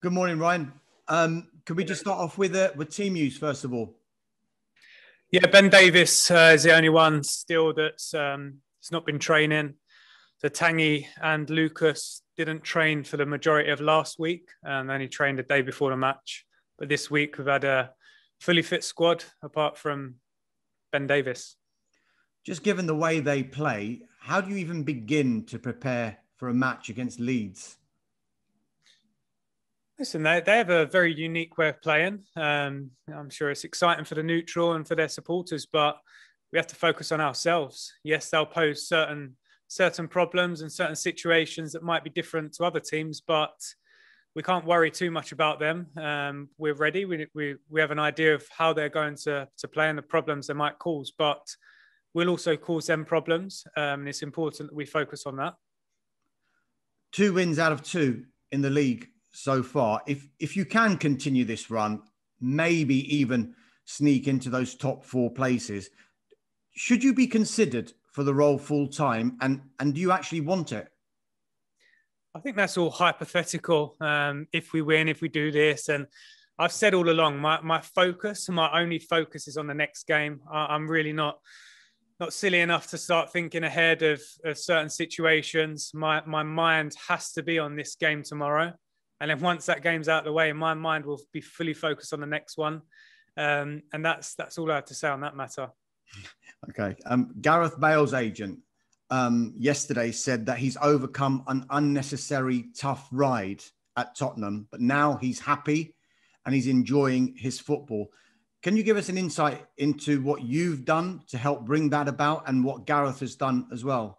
Good morning, Ryan. Could we just start off with team news first of all? Yeah, Ben Davies is the only one still that's not been training. So Tanguy and Lucas didn't train for the majority of last week and only trained the day before the match. But this week we've had a fully fit squad apart from Ben Davies. Just given the way they play, how do you even begin to prepare for a match against Leeds? Listen, they have a very unique way of playing. I'm sure it's exciting for the neutral and for their supporters, but we have to focus on ourselves. Yes, they'll pose certain problems and certain situations that might be different to other teams, but we can't worry too much about them. We're ready. We have an idea of how they're going to play and the problems they might cause, but we'll also cause them problems. And it's important that we focus on that. 2 wins out of 2 in the league so far. If you can continue this run, maybe even sneak into those top 4 places, should you be considered for the role full time? And do you actually want it? I think that's all hypothetical. If we win, if we do this, and I've said all along, my focus, my only focus is on the next game. I'm really not silly enough to start thinking ahead of certain situations. My mind has to be on this game tomorrow. And then once that game's out of the way, my mind will be fully focused on the next one. And that's all I have to say on that matter. Okay. Gareth Bale's agent yesterday said that he's overcome an unnecessary tough ride at Tottenham, but now he's happy and he's enjoying his football. Can you give us an insight into what you've done to help bring that about and what Gareth has done as well?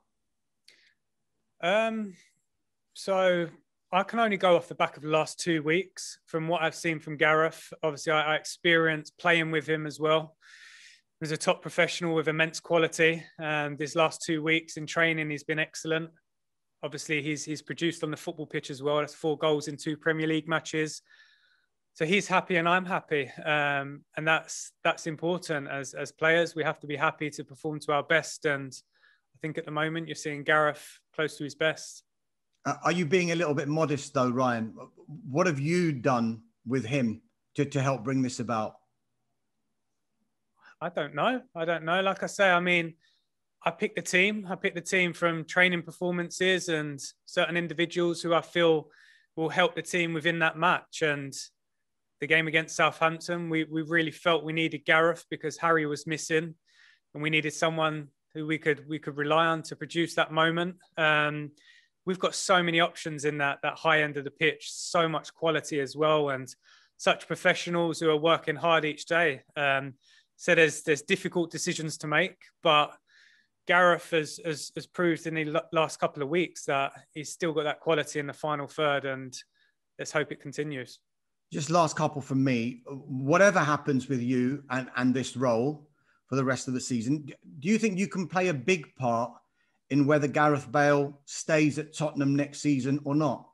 So I can only go off the back of the last 2 weeks from what I've seen from Gareth. Obviously, I experienced playing with him as well. He's a top professional with immense quality. And these last 2 weeks in training, he's been excellent. Obviously, he's produced on the football pitch as well. That's 4 goals in 2 Premier League matches. So he's happy and I'm happy. And that's important. As players, we have to be happy to perform to our best. And I think at the moment, you're seeing Gareth close to his best. Are you being a little bit modest though, Ryan? What have you done with him to help bring this about? I don't know. Like I say, I mean, I picked the team. I picked the team from training performances and certain individuals who I feel will help the team within that match. And the game against Southampton, we really felt we needed Gareth because Harry was missing and we needed someone who we could rely on to produce that moment. We've got so many options in that high end of the pitch, so much quality as well, and such professionals who are working hard each day. So there's difficult decisions to make, but Gareth has proved in the last couple of weeks that he's still got that quality in the final third, and let's hope it continues. Just last couple from me. Whatever happens with you and this role for the rest of the season, do you think you can play a big part in whether Gareth Bale stays at Tottenham next season or not?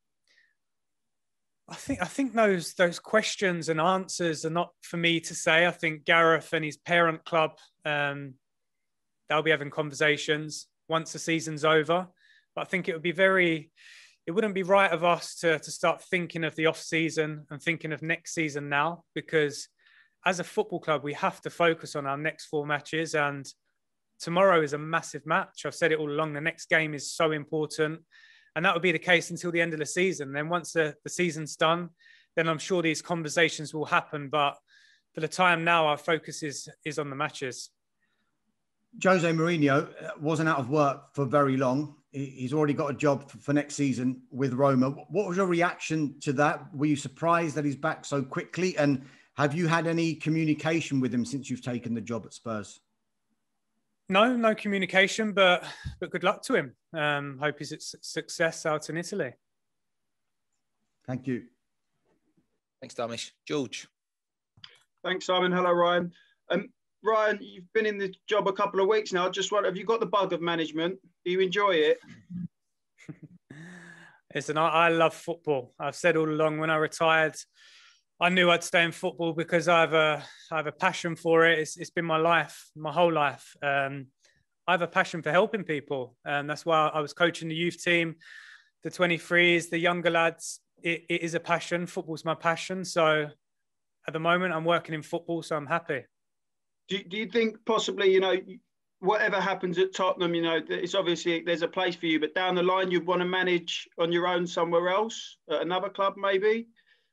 I think those questions and answers are not for me to say. I think Gareth and his parent club, they'll be having conversations once the season's over. But I think it wouldn't be right of us to start thinking of the off season and thinking of next season now, because as a football club, we have to focus on our next 4 matches, and tomorrow is a massive match. I've said it all along. The next game is so important. And that will be the case until the end of the season. Then once the season's done, then I'm sure these conversations will happen. But for the time now, our focus is on the matches. Jose Mourinho wasn't out of work for very long. He's already got a job for next season with Roma. What was your reaction to that? Were you surprised that he's back so quickly? And have you had any communication with him since you've taken the job at Spurs? No communication, but good luck to him. Hope he's a success out in Italy. Thank you. Thanks, Damish. George. Thanks, Simon. Hello, Ryan. Ryan, you've been in the job a couple of weeks now. Just wonder, have you got the bug of management? Do you enjoy it? Listen, I love football. I've said all along when I retired, I knew I'd stay in football because I have a passion for it. It's been my life, my whole life. I have a passion for helping people. And that's why I was coaching the youth team, the 23s, the younger lads. it is a passion. Football's my passion. So at the moment, I'm working in football, so I'm happy. Do you think possibly, you know, whatever happens at Tottenham, you know, it's obviously there's a place for you, but down the line you'd want to manage on your own somewhere else, at another club maybe?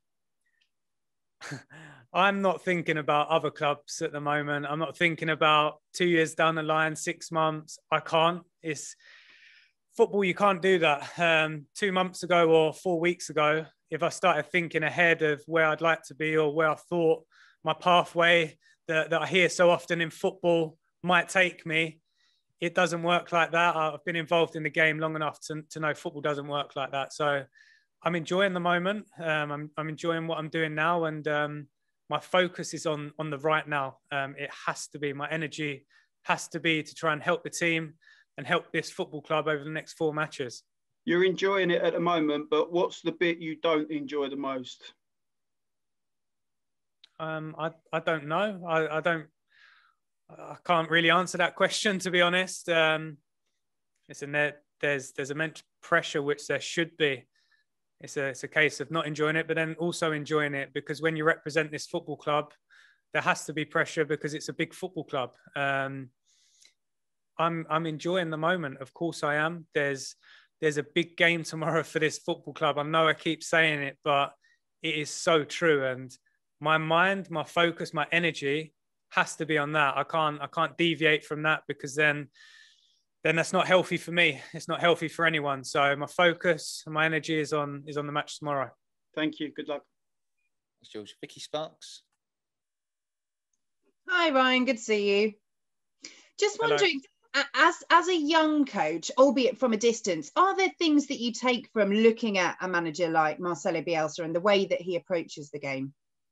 I'm not thinking about other clubs at the moment. I'm not thinking about 2 years down the line, 6 months. I can't. It's football. You can't do that. 2 months ago or 4 weeks ago, if I started thinking ahead of where I'd like to be or where I thought my pathway that I hear so often in football might take me, it doesn't work like that. I've been involved in the game long enough to know football doesn't work like that. So I'm enjoying the moment. I'm enjoying what I'm doing now, and my focus is on the right now. It has to be, my energy has to be to try and help the team and help this football club over the next 4 matches. You're enjoying it at the moment, but what's the bit you don't enjoy the most? I don't know. I can't really answer that question, to be honest. Listen, there's immense pressure, which there should be. It's a case of not enjoying it, but then also enjoying it, because when you represent this football club, there has to be pressure because it's a big football club. I'm enjoying the moment. Of course I am. There's a big game tomorrow for this football club. I know I keep saying it, but it is so true. And my mind, my focus, my energy has to be on that. I can't deviate from that, because then that's not healthy for me. It's not healthy for anyone. So my focus and my energy is on the match tomorrow. Thank you. Good luck. Thanks, George. Vicky Sparks. Hi, Ryan. Good to see you. Just Hello. wondering, as a young coach, albeit from a distance, are there things that you take from looking at a manager like Marcelo Bielsa and the way that he approaches the game?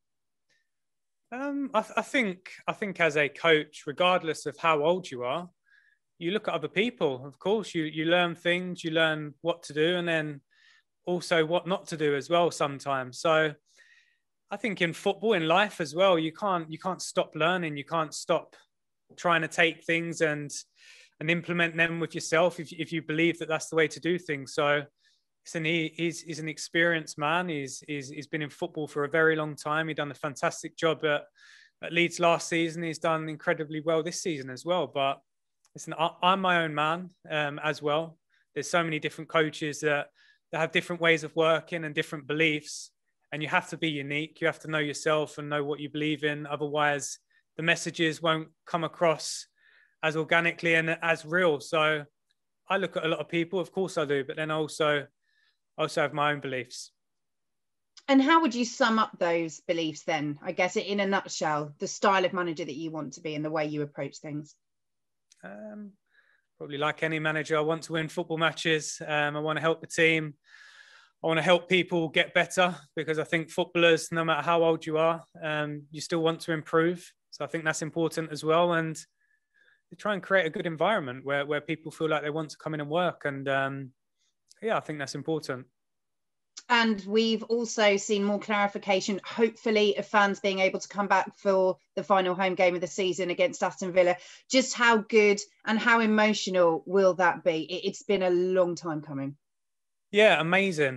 I think as a coach, regardless of how old you are, you look at other people. Of course, you learn things, you learn what to do, and then also what not to do as well sometimes. So I think in football, in life as well, you can't stop learning. You can't stop trying to take things and implement them with yourself if you believe that that's the way to do things. So he's an experienced man. He's been in football for a very long time. He's done a fantastic job at Leeds last season. He's done incredibly well this season as well. But listen, I'm my own man as well. There's so many different coaches that have different ways of working and different beliefs. And you have to be unique. You have to know yourself and know what you believe in. Otherwise, the messages won't come across as organically and as real. So I look at a lot of people, of course I do, but then I also have my own beliefs. And how would you sum up those beliefs then? I guess in a nutshell, the style of manager that you want to be and the way you approach things. Probably like any manager, I want to win football matches. I want to help the team. I want to help people get better, because I think footballers, no matter how old you are, you still want to improve. So I think that's important as well. And to try and create a good environment where people feel like they want to come in and work. And I think that's important. And we've also seen more clarification, hopefully, of fans being able to come back for the final home game of the season against Aston Villa. Just how good and how emotional will that be? It's been a long time coming. Yeah, amazing.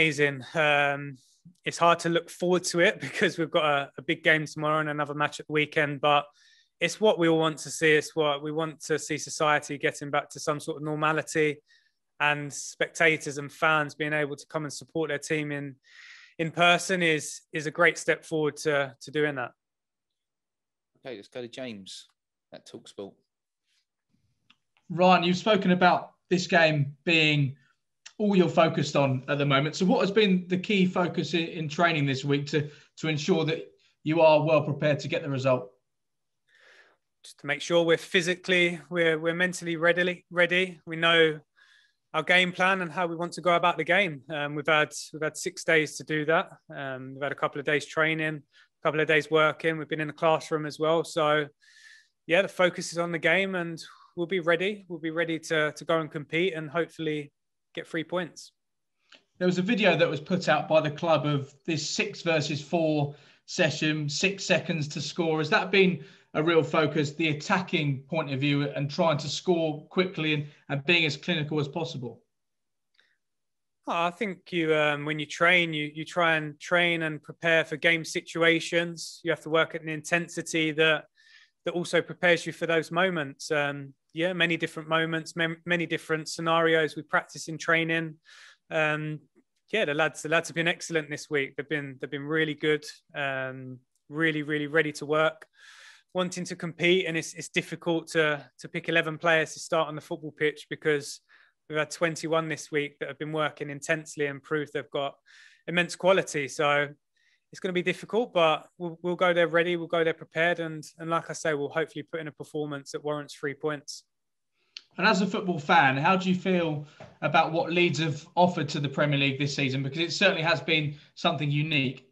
It's hard to look forward to it because we've got a big game tomorrow and another match at the weekend, but it's what we all want to see. It's what we want to see, society getting back to some sort of normality, and spectators and fans being able to come and support their team in person is a great step forward to doing that. Okay, let's go to James at TalkSport. Ryan, you've spoken about this game being all you're focused on at the moment. So what has been the key focus in training this week to ensure that you are well prepared to get the result? Just to make sure we're mentally ready. We know our game plan and how we want to go about the game. We've had 6 days to do that. We've had a couple of days training, a couple of days working. We've been in the classroom as well. So yeah, the focus is on the game, and we'll be ready. We'll be ready to go and compete and hopefully get 3 points. There was a video that was put out by the club of this 6 versus 4 session, 6 seconds to score. Has that been a real focus, the attacking point of view, and trying to score quickly and being as clinical as possible? I think you, when you train, you try and train and prepare for game situations. You have to work at an intensity that also prepares you for those moments. Many different moments, many different scenarios we practice in training. The lads have been excellent this week. They've been really good. Really, really ready to work, wanting to compete, and it's difficult to pick 11 players to start on the football pitch because we've had 21 this week that have been working intensely and proved they've got immense quality. So it's going to be difficult, but we'll go there ready. We'll go there prepared. And like I say, we'll hopefully put in a performance that warrants 3 points. And as a football fan, how do you feel about what Leeds have offered to the Premier League this season? Because it certainly has been something unique.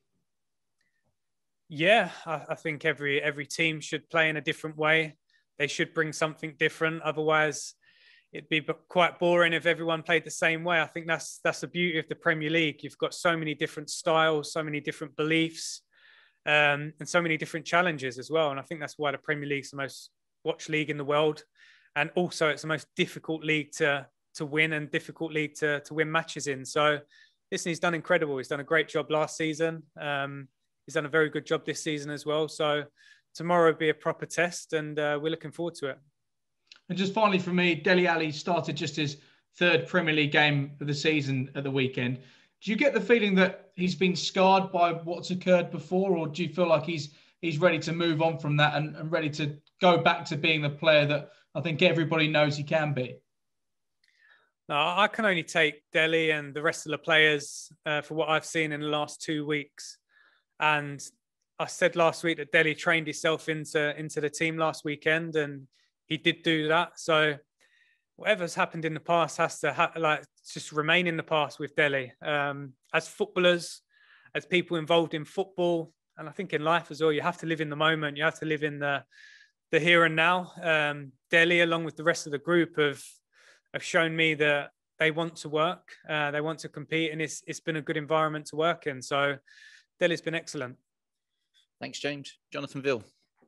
Yeah, I think every team should play in a different way. They should bring something different. Otherwise, it'd be quite boring if everyone played the same way. I think that's the beauty of the Premier League. You've got so many different styles, so many different beliefs, and so many different challenges as well. And I think that's why the Premier League's the most watched league in the world. And also it's the most difficult league to win and difficult league to win matches in. So listen, he's done incredible. He's done a great job last season. He's done a very good job this season as well. So tomorrow will be a proper test, and we're looking forward to it. And just finally for me, Dele Alli started just his 3rd Premier League game of the season at the weekend. Do you get the feeling that he's been scarred by what's occurred before, or do you feel like he's ready to move on from that and ready to go back to being the player that I think everybody knows he can be? No, I can only take Dele and the rest of the players for what I've seen in the last 2 weeks. And I said last week that Dele trained himself into the team last weekend, and he did do that. So whatever's happened in the past has to just remain in the past with Dele. As footballers, as people involved in football, and I think in life as well, you have to live in the moment. You have to live in the here and now. Dele, along with the rest of the group, have shown me that they want to work, they want to compete, and it's been a good environment to work in. So Dele's been excellent. Thanks, James. Jonathan Vill.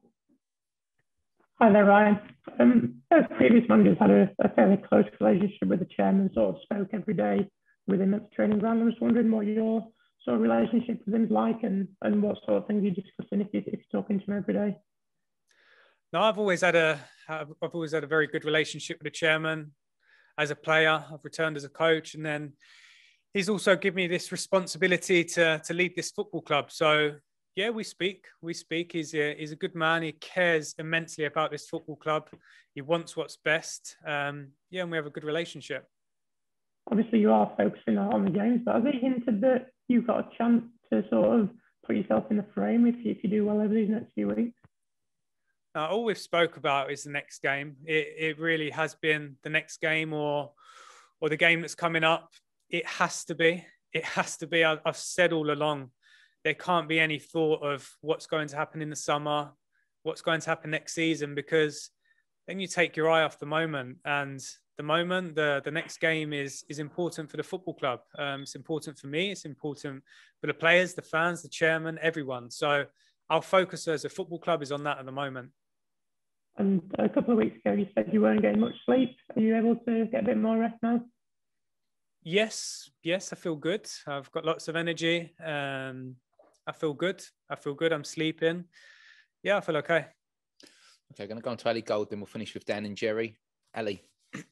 Hi there, Ryan. As previous managers had a fairly close relationship with the chairman, sort of spoke every day with him at the training ground. I was wondering what your sort of relationship with him is like, and what sort of things you're discussing if you're talking to him every day. No, I've always had a very good relationship with the chairman. As a player, I've returned as a coach, and then he's also given me this responsibility to lead this football club. So yeah, we speak. He's a good man. He cares immensely about this football club. He wants what's best. And we have a good relationship. Obviously, you are focusing on the games, but has he hinted that you've got a chance to sort of put yourself in the frame if you do well over these next few weeks? All we've spoke about is the next game. It really has been the next game or the game that's coming up. It has to be. It has to be. I've said all along, there can't be any thought of what's going to happen in the summer, what's going to happen next season, because then you take your eye off the moment. And the moment, the next game is important for the football club. It's important for me. It's important for the players, the fans, the chairman, everyone. So our focus as a football club is on that at the moment. And a couple of weeks ago, you said you weren't getting much sleep. Are you able to get a bit more rest now? Yes, I feel good. I've got lots of energy. I feel good. I'm sleeping. Yeah, I feel okay. Okay, going to go on to Ali Gold, then we'll finish with Dan and Jerry. Ali.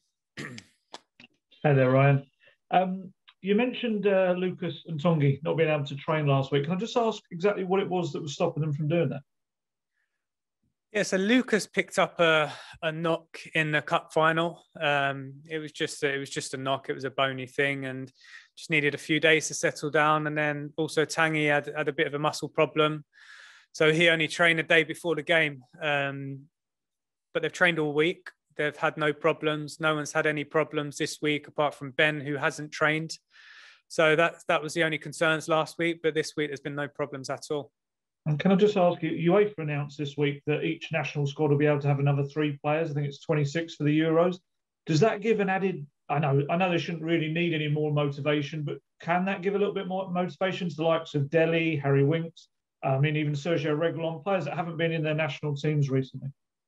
Hey there, Ryan. You mentioned Lucas and Tongi not being able to train last week. Can I just ask exactly what it was that was stopping them from doing that? Yeah, so Lucas picked up a knock in the cup final. It was just a knock. It was a bony thing, and just needed a few days to settle down. And then also Tangi had a bit of a muscle problem, so he only trained a day before the game. But they've trained all week. They've had no problems. No one's had any problems this week apart from Ben, who hasn't trained. So that was the only concerns last week. But this week there's been no problems at all. And can I just ask you, UEFA announced this week that each national squad will be able to have another 3 players. I think it's 26 for the Euros. Does that give an added, I know they shouldn't really need any more motivation, but can that give a little bit more motivation to the likes of Dele, Harry Winks, even Sergio Reguilón, players that haven't been in their national teams recently?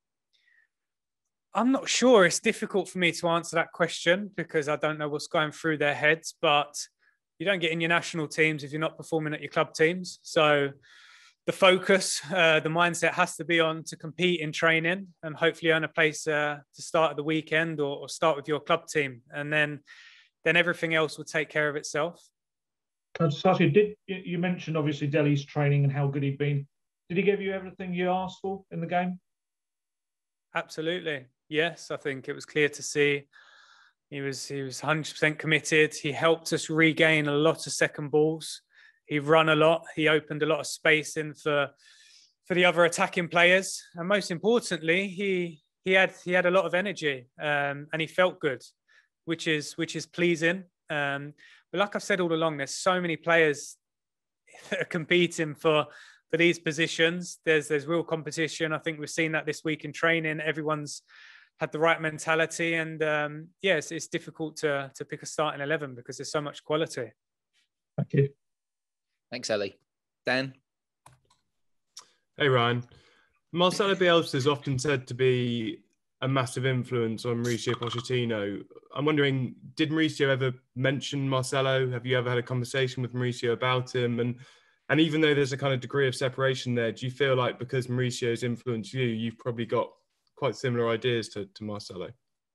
I'm not sure. It's difficult for me to answer that question because I don't know what's going through their heads, but you don't get in your national teams if you're not performing at your club teams. So the focus, the mindset has to be on to compete in training and hopefully earn a place to start at the weekend or start with your club team. And then everything else will take care of itself. Can I just ask you, you mentioned obviously Dele's training and how good he'd been. Did he give you everything you asked for in the game? Absolutely. Yes, I think it was clear to see. He was 100% committed. He helped us regain a lot of second balls. He ran a lot. He opened a lot of space in for the other attacking players. And most importantly, he had a lot of energy and he felt good, which is pleasing. But like I've said all along, there's so many players that are competing for these positions. There's real competition. I think we've seen that this week in training. Everyone's had the right mentality, and it's difficult to pick a starting 11 because there's so much quality. Thank you. Thanks, Ellie. Dan? Hey, Ryan. Marcelo Bielsa is often said to be a massive influence on Mauricio Pochettino. I'm wondering, did Mauricio ever mention Marcelo? Have you ever had a conversation with Mauricio about him? And even though there's a kind of degree of separation there, do you feel like because Mauricio's influenced you, you've probably got quite similar ideas to Marcelo?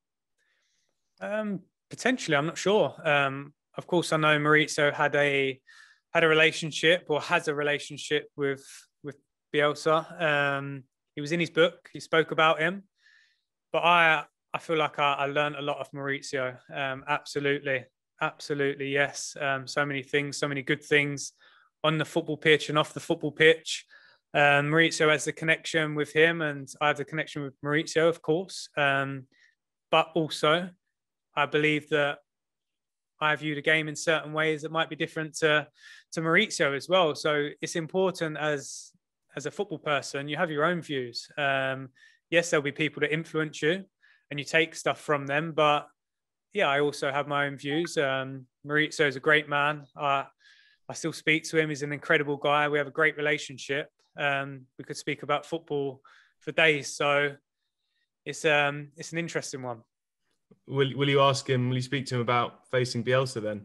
Potentially, I'm not sure. Of course, I know Mauricio had a relationship or has a relationship with Bielsa. He was in his book. He spoke about him. But I feel like I learned a lot of Mauricio. Absolutely, yes. So many things, so many good things on the football pitch and off the football pitch. Mauricio has the connection with him, and I have the connection with Mauricio, of course. But also, I believe that I view the game in certain ways that might be different to Mauricio as well. So it's important as a football person, you have your own views. Yes, there'll be people that influence you and you take stuff from them. But yeah, I also have my own views. Mauricio is a great man. I still speak to him. He's an incredible guy. We have a great relationship. We could speak about football for days. So it's an interesting one. Will you ask him, will you speak to him about facing Bielsa then?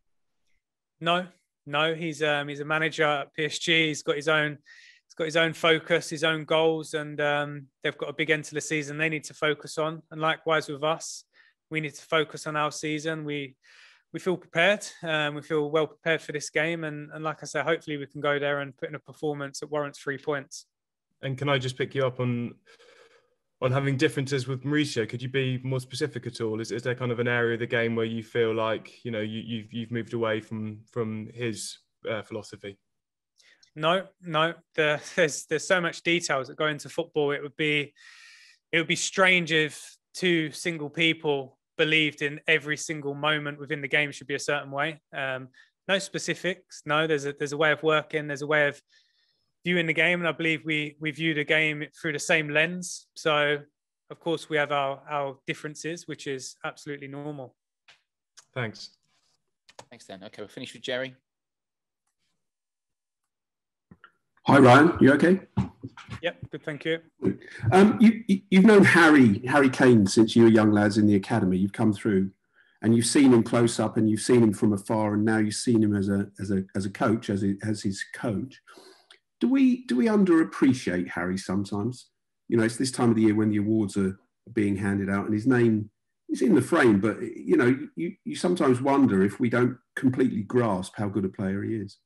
No, he's a manager at PSG. He's got his own focus, his own goals, and they've got a big end to the season they need to focus on. And likewise with us, we need to focus on our season. We feel prepared. We feel well prepared for this game. And like I said, hopefully we can go there and put in a performance that warrants 3 points. And can I just pick you up on having differences with Mauricio? Could you be more specific at all? Is there kind of an area of the game where you feel like, you know, you've moved away from his philosophy? No. There's so much details that go into football. It would be strange if two single people believed in every single moment within the game should be a certain way. No specifics. No, there's a way of working. There's a way of viewing the game, and I believe we view the game through the same lens. So, of course, we have our differences, which is absolutely normal. Thanks, Dan. Okay, we'll finish with Jerry. Hi, Ryan. You okay? Yep, good, thank you. You've known Harry Kane since you were young lads in the academy. You've come through, and you've seen him close up, and you've seen him from afar, and now you've seen him as a coach, as his coach. Do we underappreciate Harry sometimes? You know, it's this time of the year when the awards are being handed out, and his name is in the frame. But you know, you sometimes wonder if we don't completely grasp how good a player he is.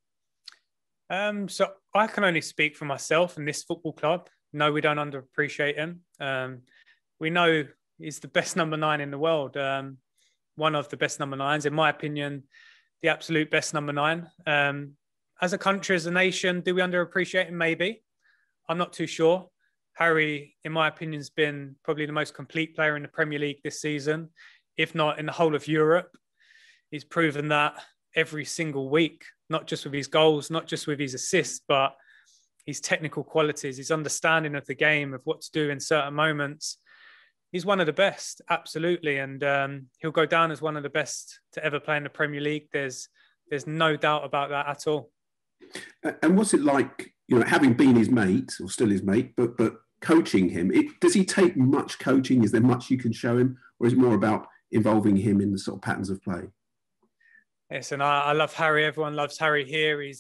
So I can only speak for myself and this football club. No, we don't underappreciate him. We know he's the best number 9 in the world. One of the best number 9s, in my opinion, the absolute best number 9. As a country, as a nation, do we underappreciate him? Maybe. I'm not too sure. Harry, in my opinion, has been probably the most complete player in the Premier League this season, if not in the whole of Europe. He's proven that every single week, not just with his goals, not just with his assists, but his technical qualities, his understanding of the game, of what to do in certain moments. He's one of the best, absolutely. And he'll go down as one of the best to ever play in the Premier League. There's no doubt about that at all. And what's it like, you know, having been his mate, or still his mate, but coaching him? Does he take much coaching? Is there much you can show him? Or is it more about involving him in the sort of patterns of play? Yes, and I love Harry. Everyone loves Harry here. He's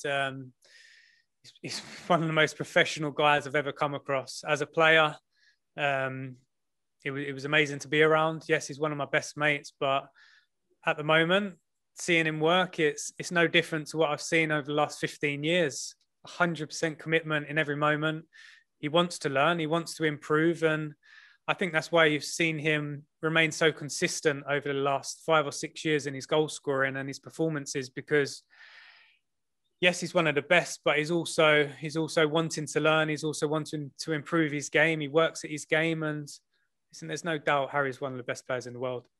one of the most professional guys I've ever come across as a player. It was amazing to be around. Yes, he's one of my best mates, but at the moment, seeing him work, it's no different to what I've seen over the last 15 years. 100% commitment in every moment. He wants to learn, he wants to improve, and I think that's why you've seen him remain so consistent over the last 5 or 6 years in his goal scoring and his performances, because yes, he's one of the best, but he's also wanting to learn. He's also wanting to improve his game. He works at his game, and listen, there's no doubt Harry's one of the best players in the world.